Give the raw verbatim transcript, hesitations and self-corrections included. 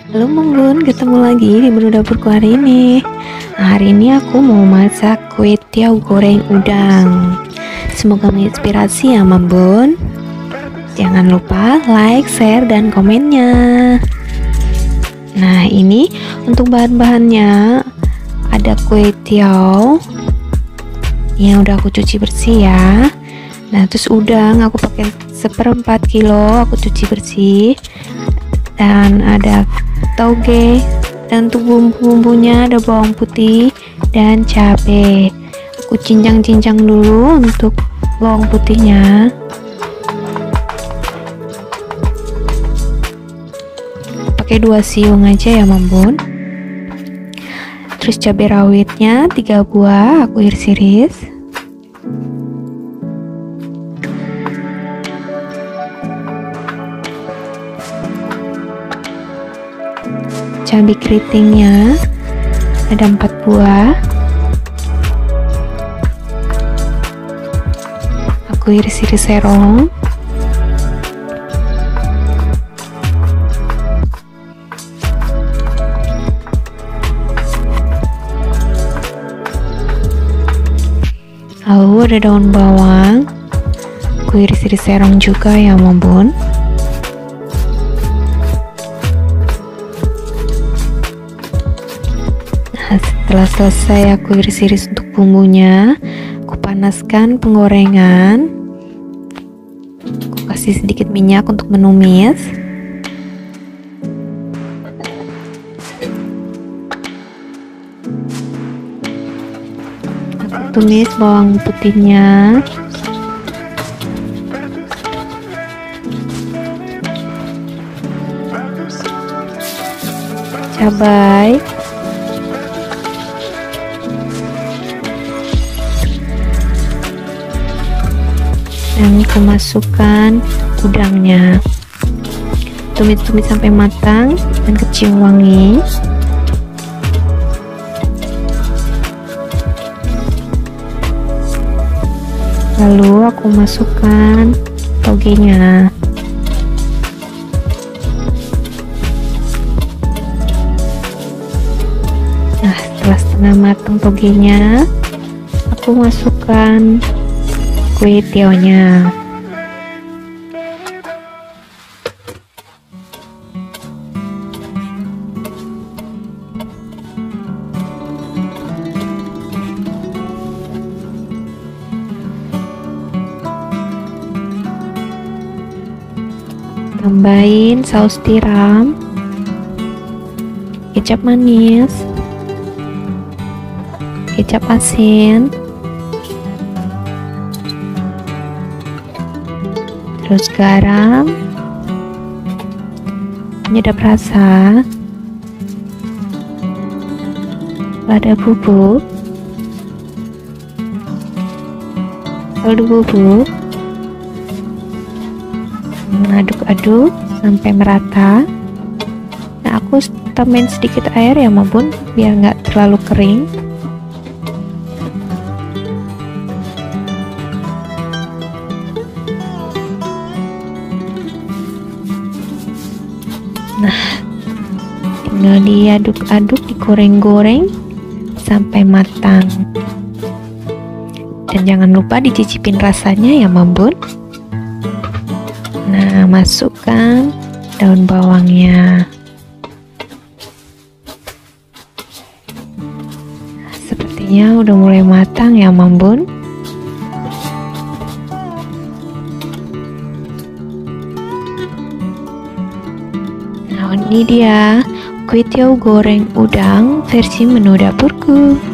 Halo Menggun, ketemu lagi di menu dapurku hari ini. Nah, hari ini aku mau masak kue tiaw goreng udang. Semoga menginspirasi ya Mambun. Jangan lupa like, share, dan komennya. Nah, ini untuk bahan-bahannya ada kue tiaw yang udah aku cuci bersih ya. Nah, terus udang aku pakai seperempat kilo, aku cuci bersih. Dan ada toge, dan untuk bumbu-bumbunya ada bawang putih dan cabai. Aku cincang-cincang dulu untuk bawang putihnya. Pakai dua siung aja ya Mambun. Terus cabai rawitnya tiga buah, aku iris-iris. Cabai keritingnya ada empat buah, aku iris-iris serong. Lalu ada daun bawang, aku iris-iris serong juga ya Mambun. Setelah selesai aku iris-iris untuk bumbunya, aku panaskan penggorengan. Aku kasih sedikit minyak untuk menumis. Aku tumis bawang putihnya. Cabai. Dan aku masukkan udangnya, tumis-tumis sampai matang dan kecium wangi. Lalu aku masukkan togenya. Nah, setelah setengah matang togenya, aku masukkan kue tiawnya. Tambahin saus tiram, kecap manis, kecap asin, terus garam, penyedap rasa, lada bubuk, kaldu bubuk. Aduk-aduk sampai merata. Nah, aku tambahin sedikit air ya Mambun, biar nggak terlalu kering. Nah, tinggal diaduk-aduk, digoreng-goreng sampai matang. Dan jangan lupa dicicipin rasanya ya Mambun. Nah, masukkan daun bawangnya. Sepertinya udah mulai matang ya Mambun. Nah, ini dia kue tiaw goreng udang versi menu dapurku.